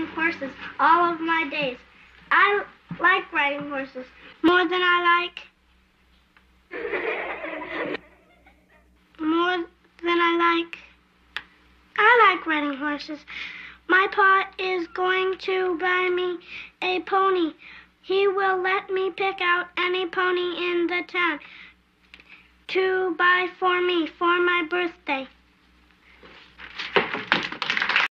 horses all of my days. I like riding horses more than I like riding horses. My pa is going to buy me a pony. He will let me pick out any pony in the town to buy for me for my birthday.